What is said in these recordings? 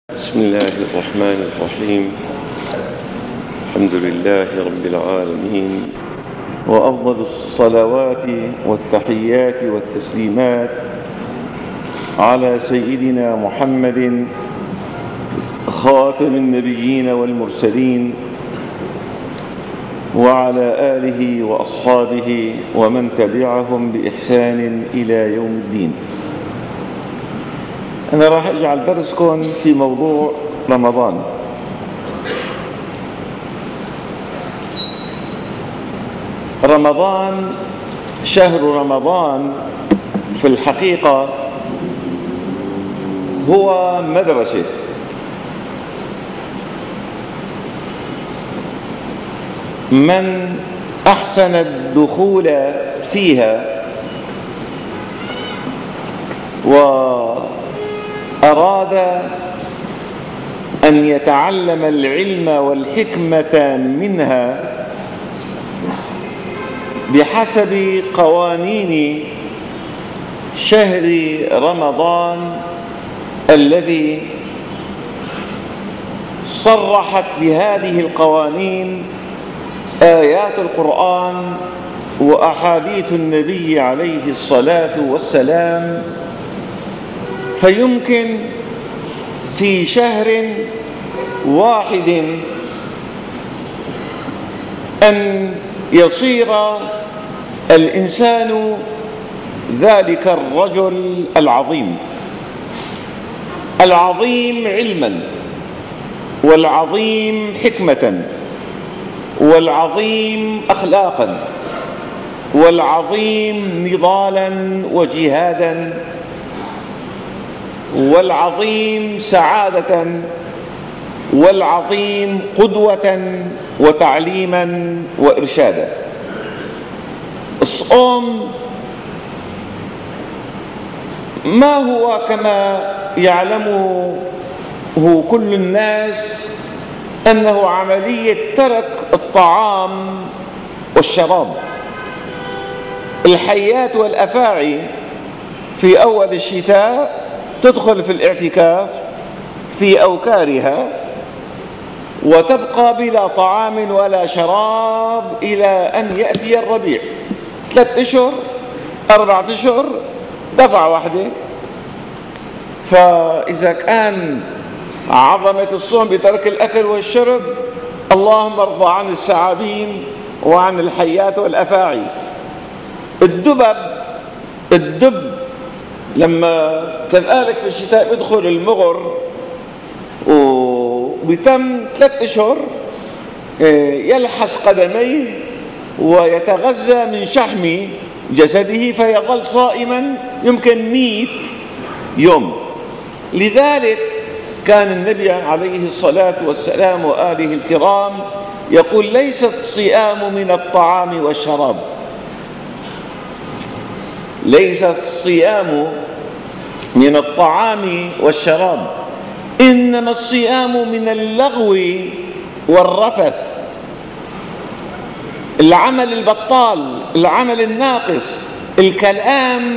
بسم الله الرحمن الرحيم. الحمد لله رب العالمين، وأفضل الصلوات والتحيات والتسليمات على سيدنا محمد خاتم النبيين والمرسلين، وعلى آله وأصحابه ومن تبعهم بإحسان إلى يوم الدين. أنا راح أجعل درسكم في موضوع رمضان. رمضان، شهر رمضان في الحقيقة هو مدرسة. من أحسن الدخول فيها وأراد أن يتعلم العلم والحكمة منها بحسب قوانين شهر رمضان الذي صرحت بهذه القوانين آيات القرآن وأحاديث النبي عليه الصلاة والسلام، فيمكن في شهر واحد أن يصير الإنسان ذلك الرجل العظيم، العظيم علما، والعظيم حكمة، والعظيم أخلاقا، والعظيم نضالا وجهادا، والعظيم سعادة، والعظيم قدوة وتعليما وإرشادا. الصوم ما هو كما يعلمه كل الناس أنه عملية ترك الطعام والشراب. الحيات والأفاعي في أول الشتاء تدخل في الاعتكاف في أوكارها وتبقى بلا طعام ولا شراب إلى أن يأتي الربيع. 3 أشهر 4 أشهر دفعة واحدة. فإذا كان عظمة الصوم بترك الأكل والشرب، اللهم ارضى عن الثعابين وعن الحيات والأفاعي. الدب لما كذلك في الشتاء يدخل المغر وبتم 3 أشهر يلحس قدميه ويتغذى من شحم جسده فيظل صائما يمكن 100 يوم. لذلك كان النبي عليه الصلاة والسلام وآله الكرام يقول: ليس الصيام من الطعام والشراب، ليس الصيام من الطعام والشراب، إنما الصيام من اللغو والرفث، العمل البطال، العمل الناقص، الكلام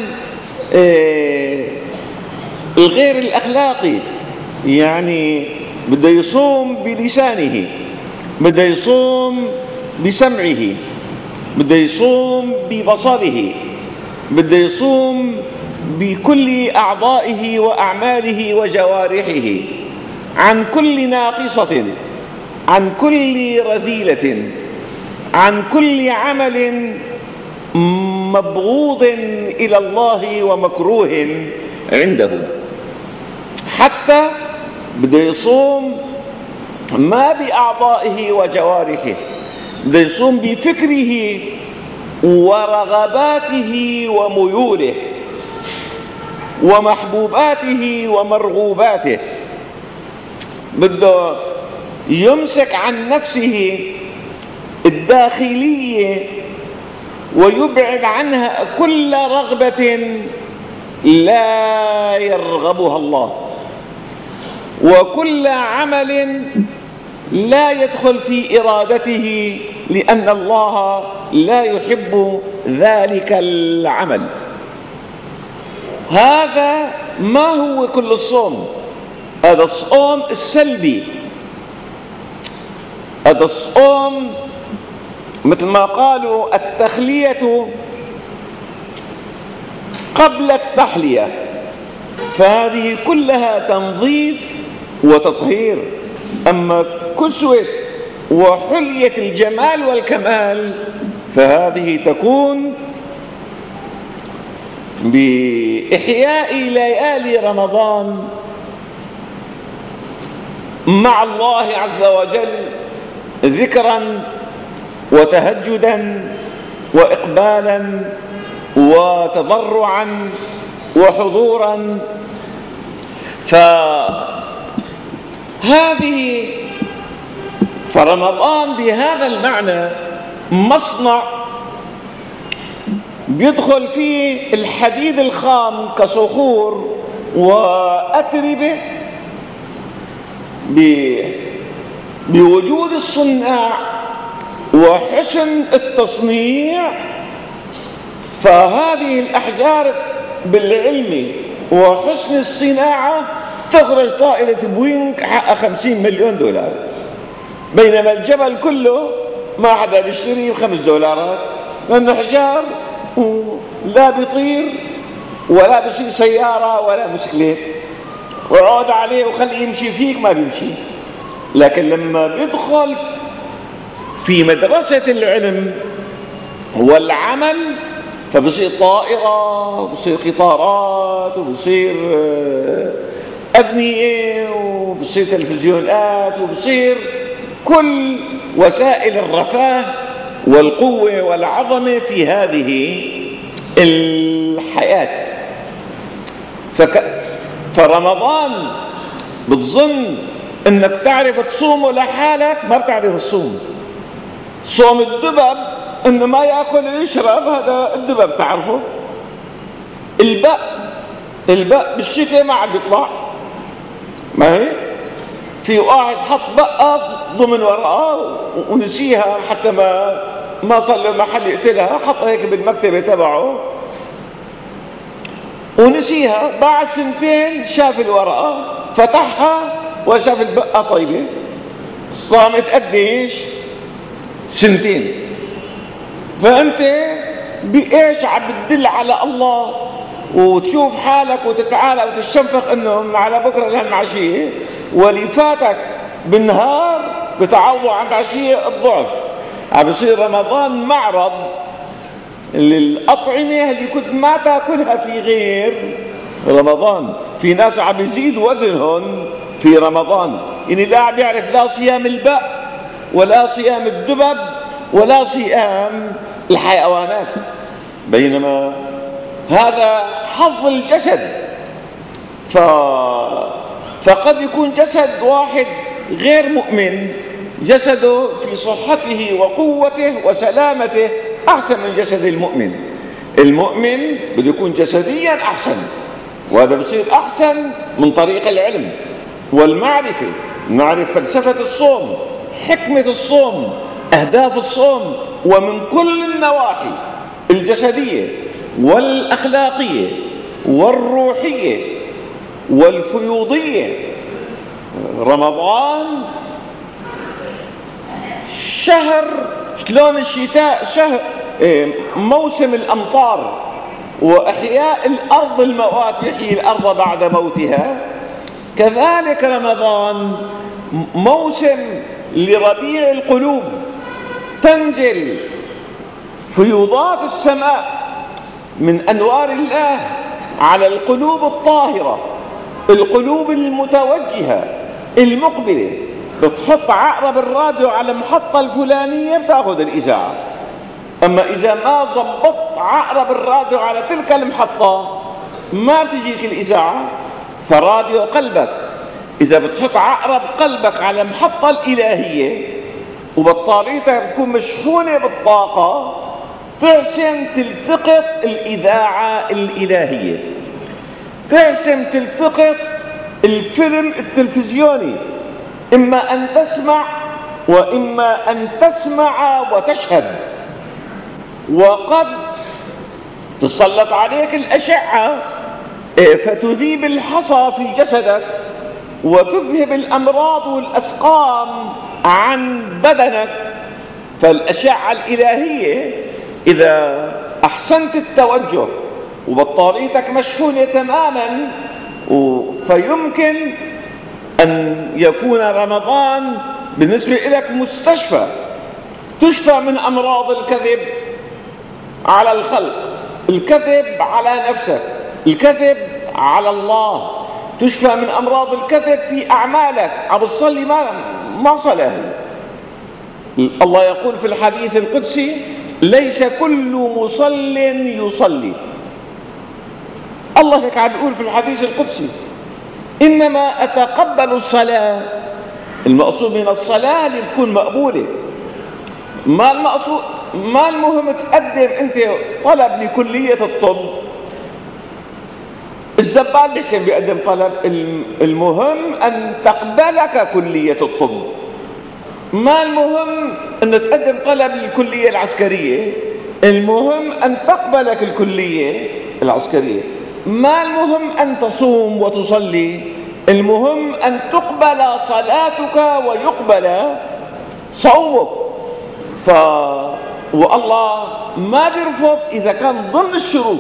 الغير الأخلاقي. يعني بده يصوم بلسانه، بده يصوم بسمعه، بده يصوم ببصره، بده يصوم بكل أعضائه وأعماله وجوارحه عن كل ناقصة، عن كل رذيلة، عن كل عمل مبغوض إلى الله ومكروه عنده. حتى بده يصوم ما بأعضائه وجوارحه، بده يصوم بفكره ورغباته وميوله ومحبوباته ومرغوباته. بده يمسك عن نفسه الداخلية ويبعد عنها كل رغبة لا يرغبها الله، وكل عمل لا يدخل في إرادته، لأن الله لا يحب ذلك العمل. هذا ما هو كل الصوم، هذا الصوم السلبي، هذا الصوم مثل ما قالوا التخلية قبل التحلية، فهذه كلها تنظيف وتطهير. أما كسوة وحلية الجمال والكمال فهذه تكون بإحياء ليالي رمضان مع الله عز وجل، ذكرا وتهجدا وإقبالا وتضرعا وحضورا. فرمضان بهذا المعنى مصنع بيدخل فيه الحديد الخام كصخور وأتربة بوجود الصناع وحسن التصنيع. فهذه الأحجار بالعلم وحسن الصناعة تخرج طائلة بوينغ حقها 50 مليون دولار، بينما الجبل كله ما حدا بيشتريه ب5 دولارات، لأنه حجار لا بيطير ولا بيصير سيارة ولا مسكليت، وعود عليه وخليه يمشي فيك ما بيمشي. لكن لما بيدخل في مدرسة العلم والعمل فبصير طائرة وبصير قطارات وبصير أبنية وبصير تلفزيونات وبصير كل وسائل الرفاه والقوة والعظمة في هذه الحياة. فرمضان بتظن انك تعرف تصومه لحالك، ما بتعرف تصوم. صوم الدبب انه ما ياكل ويشرب، هذا الدبب تعرفه. البق بالشتاء ما عم بيطلع، ما هي في واحد حط بقه ضمن ورقه ونسيها حتى ما صار له محل يقتلها، حطها هيك بالمكتبه تبعه ونسيها. بعد 2 شاف الورقه فتحها وشاف البقه طيبه. صامت قديش؟ 2 سنين. فانت بايش عم بتدل على الله وتشوف حالك وتتعالى وتتشنفق انه من على بكره لهالعشيه، واللي فاتك بالنهار بتعوضوا عن العشيه الضعف. عم بصير رمضان معرض للأطعمة اللي كنت ما تاكلها في غير رمضان. في ناس عم يزيد وزنهم في رمضان، يعني لا عم يعرف لا صيام البق ولا صيام الدبب ولا صيام الحيوانات، بينما هذا حظ الجسد. فقد يكون جسد واحد غير مؤمن جسده في صحته وقوته وسلامته أحسن من جسد المؤمن. المؤمن بده يكون جسديا أحسن، وهذا بصير أحسن من طريق العلم والمعرفة. نعرف فلسفة الصوم، حكمة الصوم، أهداف الصوم، ومن كل النواحي الجسدية والأخلاقية والروحية والفيوضية. رمضان شهر شلون الشتاء شهر موسم الأمطار وإحياء الأرض، الموات يحيي الأرض بعد موتها، كذلك رمضان موسم لربيع القلوب. تنزل فيوضات السماء من أنوار الله على القلوب الطاهرة، القلوب المتوجهة المقبلة. بتحط عقرب الراديو على المحطة الفلانية بتاخذ الإذاعة. أما إذا ما ضبطت عقرب الراديو على تلك المحطة ما بتجيك الإذاعة. فراديو قلبك إذا بتحط عقرب قلبك على المحطة الإلهية وبطاريتك بتكون مشحونة بالطاقة، تحسن تلتقط الإذاعة الإلهية، تحسن تلتقط الفيلم التلفزيوني، إما أن تسمع وإما أن تسمع وتشهد. وقد تسلط عليك الأشعة فتذيب الحصى في جسدك وتذهب الأمراض والأسقام عن بدنك. فالأشعة الإلهية إذا أحسنت التوجه وبطاريتك مشحونة تماما، فيمكن أن يكون رمضان بالنسبة لك مستشفى، تشفى من أمراض الكذب على الخلق، الكذب على نفسك، الكذب على الله، تشفى من أمراض الكذب في أعمالك. عم تصلي ما صلاة. الله يقول في الحديث القدسي: ليس كل مصل يصلي. الله هيك عم بيقول في الحديث القدسي: إنما أتقبل الصلاة. المقصود من الصلاة اللي تكون مقبولة. ما المقصود، ما المهم تقدم أنت طلب لكلية الطب، الزبال ليش بيقدم طلب؟ المهم أن تقبلك كلية الطب. ما المهم أن تقدم طلب للكلية العسكرية، المهم أن تقبلك الكلية العسكرية. ما المهم أن تصوم وتصلي، المهم أن تقبل صلاتك ويقبل صومك. والله ما بيرفض إذا كان ضمن الشروط.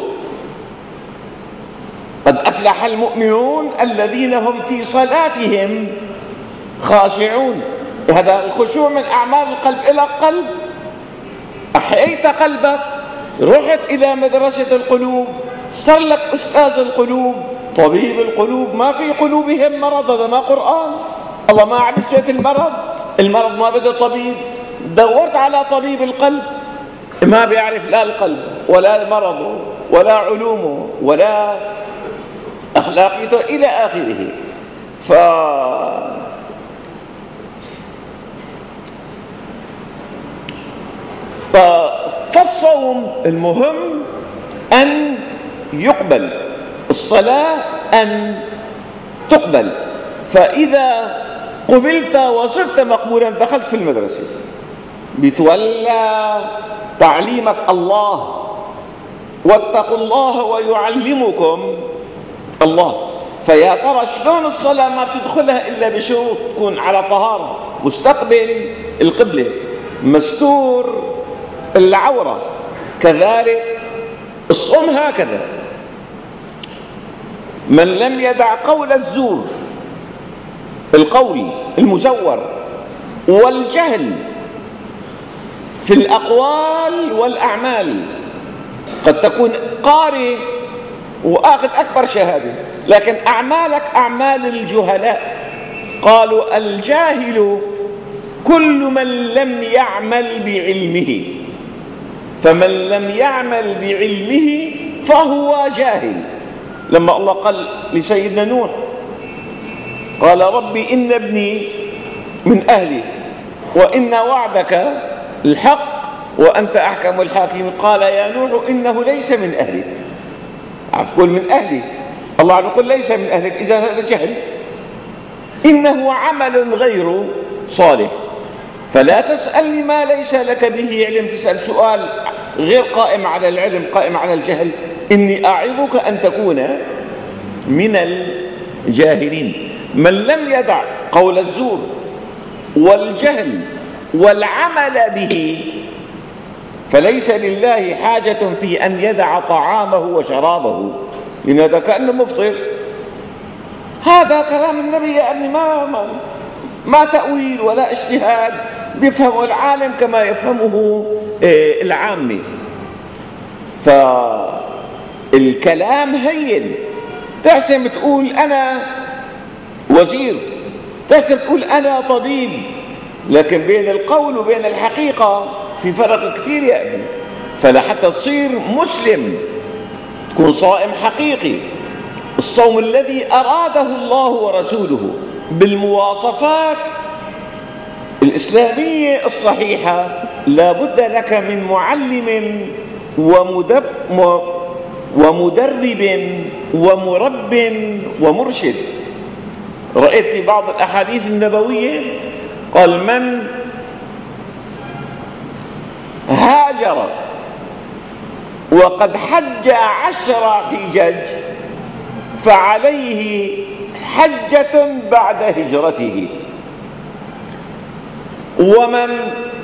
قد أفلح المؤمنون الذين هم في صلاتهم خاشعون. هذا الخشوع من أعمال القلب. إلى قلب، أحييت قلبك، رحت إلى مدرسة القلوب، صار لك أستاذ القلوب، طبيب القلوب. ما في قلوبهم مرض، هذا ما قرآن. الله ما عم يشفي المرض ما بده طبيب. دورت على طبيب القلب، ما بيعرف لا القلب ولا مرضه ولا علومه ولا أخلاقيته إلى آخره. فالصوم المهم أن يقبل، الصلاة أن تقبل. فإذا قبلت وصرت مقبولا دخلت في المدرسة، بتولى تعليمك الله: واتقوا الله ويعلمكم الله. فيا ترى شلون الصلاة ما بتدخلها إلا بشروط، تكون على طهارة، مستقبل القبلة، مستور العورة، كذلك الصوم هكذا. من لم يدع قول الزور، القول المزور، والجهل في الأقوال والأعمال. قد تكون قارئ وآخذ أكبر شهادة، لكن أعمالك أعمال الجهلاء. قالوا: الجاهل كل من لم يعمل بعلمه، فمن لم يعمل بعلمه فهو جاهل. لما الله قال لسيدنا نوح، قال: ربي إن ابني من أهلي وإن وعدك الحق وأنت أحكم الحاكمين. قال: يا نوح إنه ليس من أهلك. عم تقول من أهلي، الله عم يقول ليس من أهلك، إذا هذا جهل. إنه عمل غير صالح، فلا تسألني ما ليس لك به علم. تسأل سؤال غير قائم على العلم، قائم على الجهل. إني أعظك أن تكون من الجاهلين. من لم يدع قول الزور والجهل والعمل به فليس لله حاجة في أن يدع طعامه وشرابه، لأن هذا كأنه مفطر. هذا كلام النبي يا ابني، ما تأويل ولا اجتهاد، بيفهمه العالم كما يفهمه العامة. فالكلام هين، تحسن تقول أنا وزير، تحسن تقول أنا طبيب، لكن بين القول وبين الحقيقة في فرق كثير يا ابني. فلحتى تصير مسلم تكون صائم حقيقي، الصوم الذي أراده الله ورسوله بالمواصفات الإسلامية الصحيحة. لا بد لك من معلم ومدرب ومرب ومرشد. رأيت في بعض الأحاديث النبوية قال: من هاجر وقد حج 10 حجج فعليه حجة بعد هجرته. ومن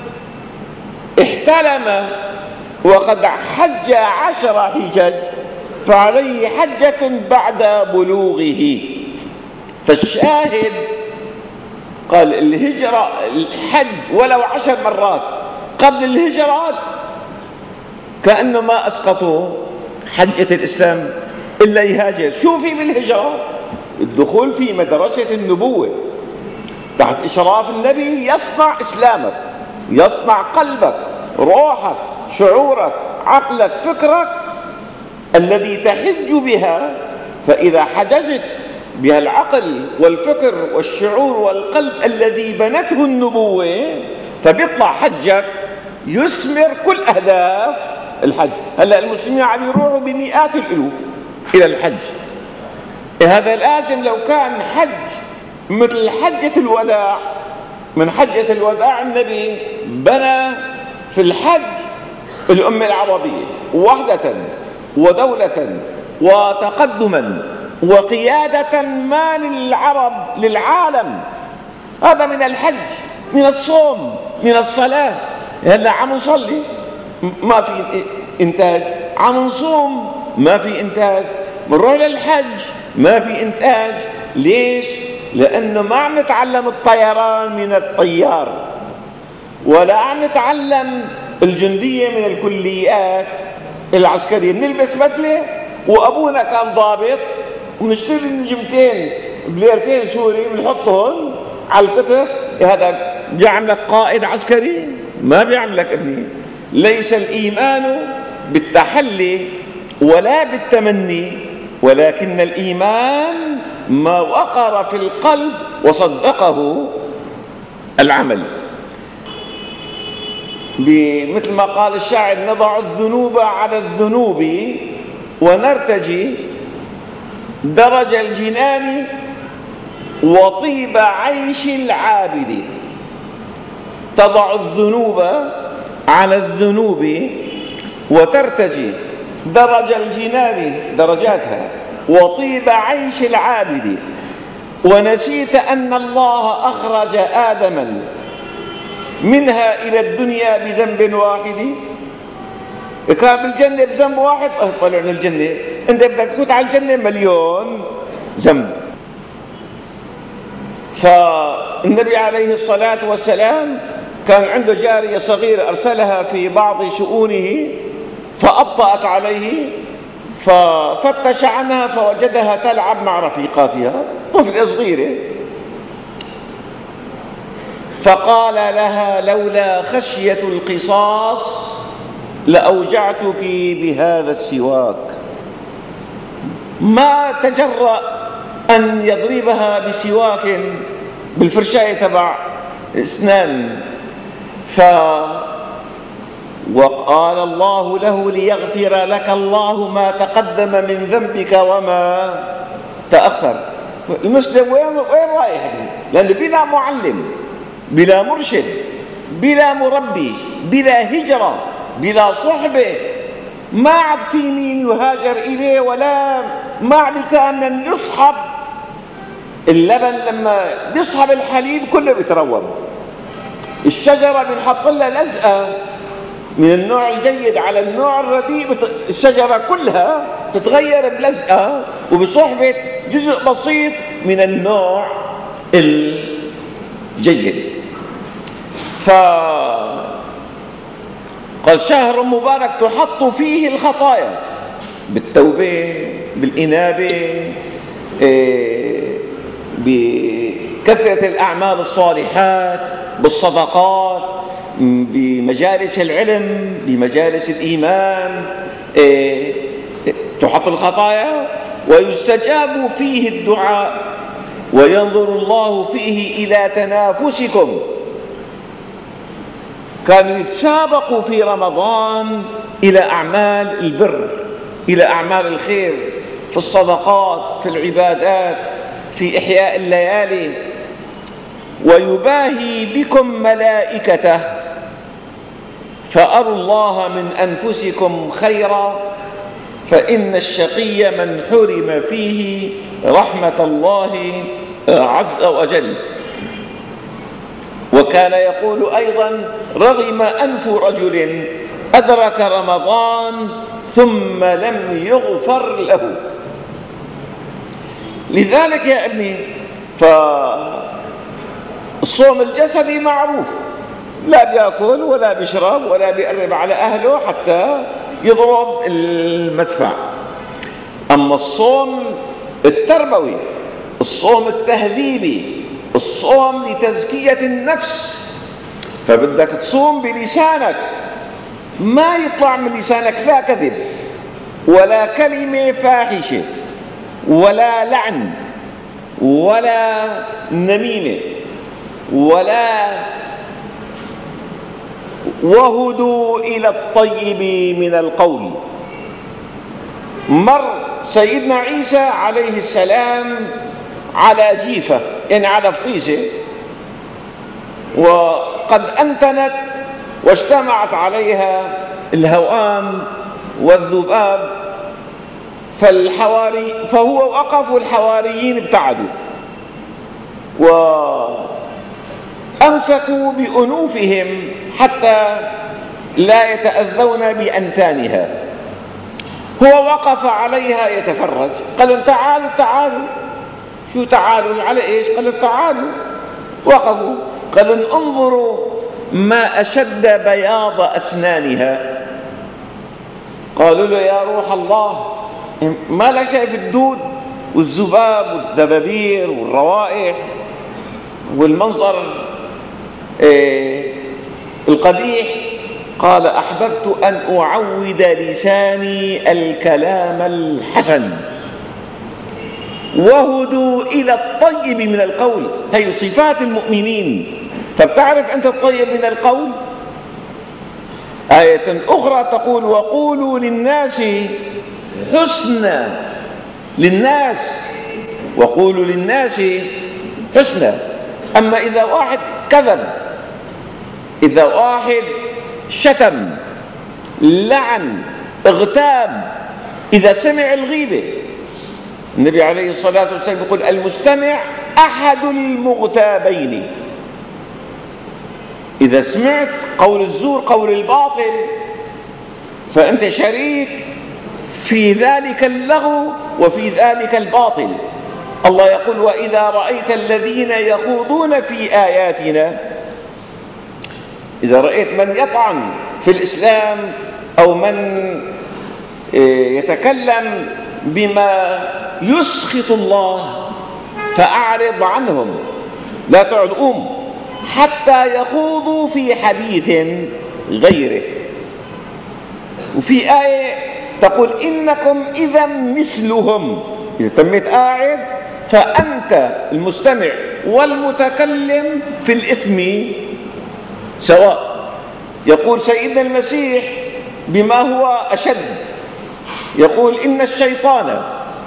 احتلم وقد حج 10 حجج فعليه حجة بعد بلوغه. فالشاهد قال الهجرة الحج ولو 10 مرات قبل الهجرات كأنه ما أسقطوا حجة الإسلام إلا يهاجر. شو في بالهجرة؟ الدخول في مدرسة النبوة تحت إشراف النبي يصنع إسلامك، يصنع قلبك، روحك، شعورك، عقلك، فكرك الذي تحج بها. فإذا حججت بها العقل والفكر والشعور والقلب الذي بنته النبوة فبيطلع حجك يثمر كل أهداف الحج. هلأ المسلمين عم يروحوا بمئات الألوف إلى الحج. هذا لازم لو كان حج مثل حجة الوداع، من حجة الوداع النبي بنى في الحج الأمة العربية وحدة ودولة وتقدما وقيادة ما للعرب للعالم. هذا من الحج، من الصوم، من الصلاة. هلا عم نصلي ما في إنتاج، عم نصوم ما في إنتاج، بنروح للحج ما في إنتاج. ليش؟ لأنه ما عم نتعلم الطيران من الطيار، ولا عم نتعلم الجندية من الكليات العسكرية. بنلبس بدلة وأبونا كان ضابط ونشتري نجمتين بليرتين سوري بنحطهم على الكتف. هذا بيعملك قائد عسكري؟ ما بيعملك ابني. ليس الإيمان بالتحلي ولا بالتمني، ولكن الإيمان ما وقر في القلب وصدقه العمل. مثل ما قال الشاعر: نضع الذنوب على الذنوب ونرتجي درج الجنان وطيب عيش العابد. تضع الذنوب على الذنوب وترتجي درج الجنان درجاتها وطيب عيش العابد. ونسيت أن الله أخرج آدما منها إلى الدنيا بذنب واحد. كان بالجنة بذنب واحد طلع من الجنة. أنت بدك تفوت على الجنة مليون ذنب. فالنبي عليه الصلاة والسلام كان عنده جارية صغيرة أرسلها في بعض شؤونه فأبطأت عليه، ففتش عنها فوجدها تلعب مع رفيقاتها، طفلة صغيرة. فقال لها: لولا خشية القصاص لأوجعتك بهذا السواك. ما تجرأ أن يضربها بسواك بالفرشاية تبع اسنان. وقال الله له: ليغفر لك الله ما تقدم من ذنبك وما تأخر. المسلم وين رايح؟ لأنه بلا معلم، بلا مرشد، بلا مربي، بلا هجرة، بلا صحبة، ما عاد في مين يهاجر إليه، ولا ما عاد كان يصحب اللبن. لما يصحب الحليب كله بيتروب. الشجرة بنحط لها لزقة من النوع الجيد على النوع الرديء، الشجرة كلها تتغير بلزقة وبصحبة جزء بسيط من النوع الجيد. قال: شهر مبارك تحط فيه الخطايا بالتوبة، بالإنابة، بكثرة الأعمال الصالحات، بالصدقات، بمجالس العلم، بمجالس الإيمان، تحط الخطايا. ويستجاب فيه الدعاء وينظر الله فيه إلى تنافسكم. كانوا يتسابقوا في رمضان إلى أعمال البر، إلى أعمال الخير، في الصدقات، في العبادات، في إحياء الليالي. ويباهي بكم ملائكته فأروا الله من أنفسكم خيرا فإن الشقي من حرم فيه رحمة الله عز وجل. وكان يقول أيضا: رغم أنف رجل أدرك رمضان ثم لم يغفر له. لذلك يا ابني فالصوم الجسدي معروف، لا بيأكل ولا بيشرب ولا بيقرب على أهله حتى يضرب المدفع. أما الصوم التربوي، الصوم التهذيبي، الصوم لتزكية النفس، فبدك تصوم بلسانك، ما يطلع من لسانك لا كذب ولا كلمة فاحشة ولا لعن ولا نميمة ولا وهدوا إلى الطيب من القول. مر سيدنا عيسى عليه السلام على جيفة، يعني على فطيسة، وقد أنتنت واجتمعت عليها الهوام والذباب، فهو وقف والحواريين ابتعدوا وأمسكوا بأنوفهم حتى لا يتأذون بأنتانها. هو وقف عليها يتفرج، قال: تعالوا تعالوا. شو تعالوا؟ على ايش؟ قال: تعالوا. وقفوا، قال: انظروا ما أشد بياض أسنانها. قالوا له: يا روح الله، ما لك شايف الدود والذباب والدبابير والروائح والمنظر القبيح؟ قال: أحببت أن أعود لساني الكلام الحسن. وهدوا إلى الطيب من القول، هي صفات المؤمنين. فبتعرف أنت الطيب من القول؟ آية أخرى تقول: وقولوا للناس حسنا. للناس، وقولوا للناس حسنا. أما إذا واحد كذب، إذا واحد شتم، لعن، اغتاب، إذا سمع الغيبة، النبي عليه الصلاة والسلام يقول: المستمع أحد المغتابين. إذا سمعت قول الزور، قول الباطل، فأنت شريك في ذلك اللغو وفي ذلك الباطل. الله يقول: وإذا رأيت الذين يخوضون في آياتنا، إذا رأيت من يطعن في الإسلام أو من يتكلم بما يسخط الله، فأعرض عنهم، لا تعد، قوم حتى يخوضوا في حديث غيره. وفي آية تقول: إنكم إذا مثلهم. إذا تميت قاعد فأنت المستمع والمتكلم في الإثم سواء. يقول سيدنا المسيح بما هو أشد، يقول: إن الشيطان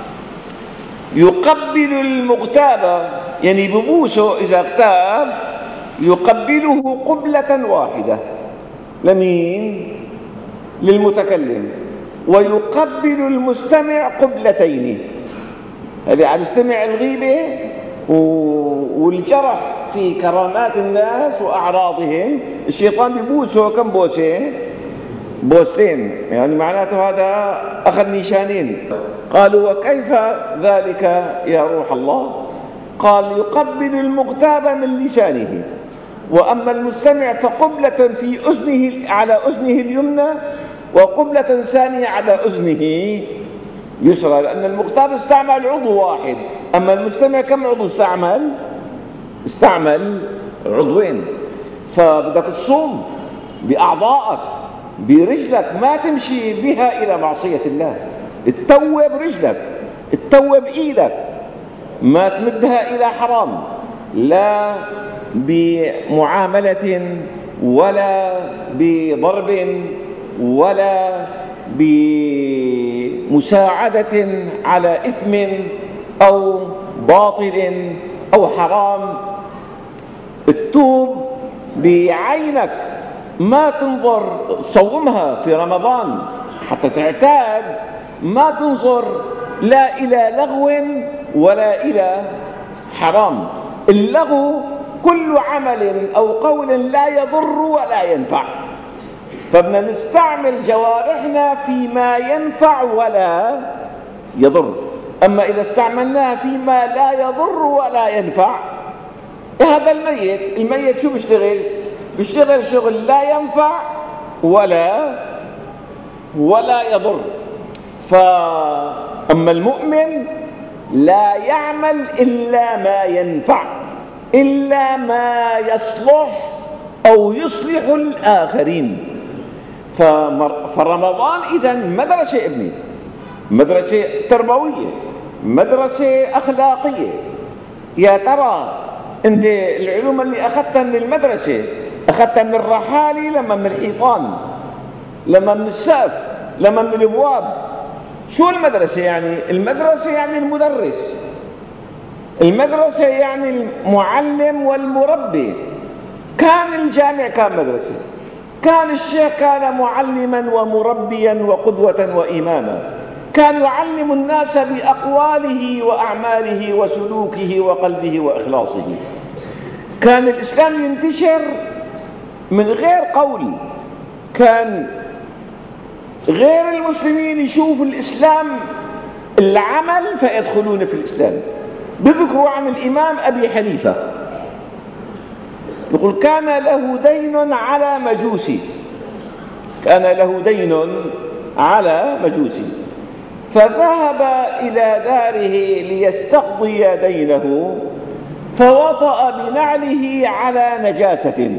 يقبل المغتاب، يعني ببوسه إذا اغتاب، يقبله قبلة واحدة. لمين؟ للمتكلم. ويقبل المستمع قبلتين. هذه على المستمع الغيبة والجرح في كرامات الناس وأعراضهم. الشيطان ببوسه كم بوسة؟ بوسين، يعني معناته هذا أخذ نشانين. قالوا: وكيف ذلك يا روح الله؟ قال: يقبل المغتاب من لسانه، وأما المستمع فقبلة في أذنه، على أذنه اليمنى، وقبلة ثانية على أذنه يسرى، لأن المغتاب استعمل عضو واحد، أما المستمع كم عضو استعمل؟ استعمل عضوين. فبدك تصوم بأعضائك، برجلك، ما تمشي بها إلى معصية الله. تتوب رجلك، تتوب إيدك، ما تمدها إلى حرام، لا بمعاملة ولا بضرب ولا بمساعدة على إثم أو باطل أو حرام. التوب بعينك، ما تنظر، صومها في رمضان حتى تعتاد ما تنظر لا إلى لغو ولا إلى حرام. اللغو كل عمل أو قول لا يضر ولا ينفع، فبدنا نستعمل جوارحنا فيما ينفع ولا يضر. أما إذا استعملناها فيما لا يضر ولا ينفع، هذا الميت شو بيشتغل؟ بيشتغل شغل لا ينفع ولا يضر. فأما المؤمن لا يعمل إلا ما ينفع، إلا ما يصلح أو يصلح الآخرين. فرمضان إذن مدرسة ابني، مدرسة تربوية، مدرسة أخلاقية. يا ترى أنت العلوم اللي أخذتها من المدرسة أخذتها من الرحالي لما من الحيطان، لما من السقف، لما من الأبواب؟ شو المدرسة يعني؟ المدرسة يعني المدرس، المدرسة يعني المعلم والمربي. كان الجامع كان مدرسة، كان الشيخ كان معلما ومربيا وقدوة وإماما، كان يعلم الناس بأقواله وأعماله وسلوكه وقلبه وإخلاصه. كان الإسلام ينتشر من غير قول، كان غير المسلمين يشوفوا الإسلام العمل فيدخلون في الإسلام. بذكروا عن الإمام أبي حنيفة يقول كان له دين على مجوسي، كان له دين على مجوسي، فذهب إلى داره ليستقضي دينه، فوطأ بنعله على نجاسة،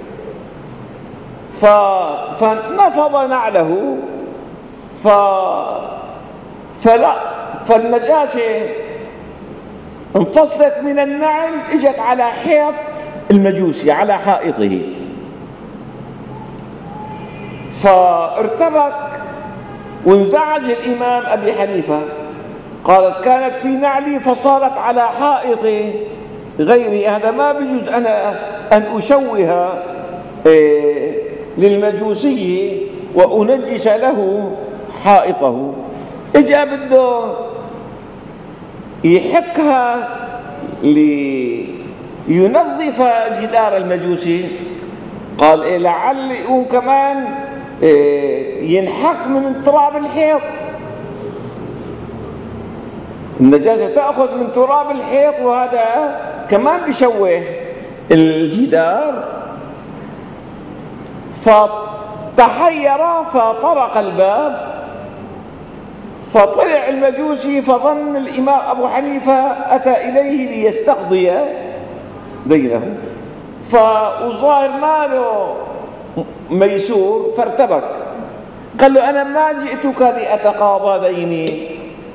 فنفض نعله، فالنجاسة انفصلت من النعل، اجت على حيط المجوسي، على حائطه، فارتبك وانزعج الإمام أبي حنيفة. قالت كانت في نعلي فصارت على حائط غيري، هذا ما بيجوز أنا أن أشوه للمجوسي وأنجس له حائطه. إجا بده يحكها لينظف جدار المجوسي، قال إيه لعل يقوم كمان ينحك من تراب الحيط، النجاسة تأخذ من تراب الحيط وهذا كمان بيشوه الجدار. فتحير فطرق الباب، فطلع المجوسي، فظن الإمام أبو حنيفة أتى إليه ليستقضي دينه، فظاهر ماله ميسور، فارتبك. قال له أنا ما جئتك لأتقاضى ديني،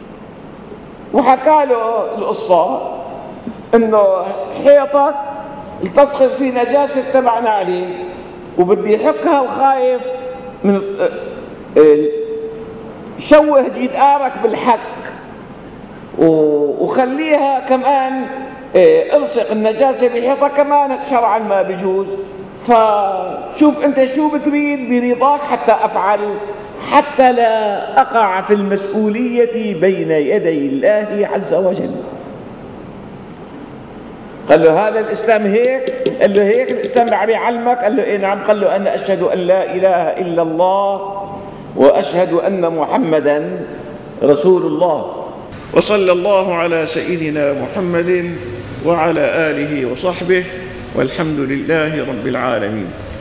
وحكى له القصة إنه حيطك التصقط في نجاسة تبع نعلي وبدي يحكها وخايف من شوه جدارك بالحك وخليها كمان الصق النجاسة بحيطة كمان شرعا ما بيجوز. فشوف انت شو بتريد برضاك حتى افعل، حتى لا اقع في المسؤولية بين يدي الله عز وجل. قال له هذا الاسلام هيك؟ قال له هيك الاسلام عم يعلمك؟ قال له ايه نعم. قال له انا اشهد ان لا اله الا الله واشهد ان محمدا رسول الله. وصلى الله على سيدنا محمد وعلى آله وصحبه، والحمد لله رب العالمين.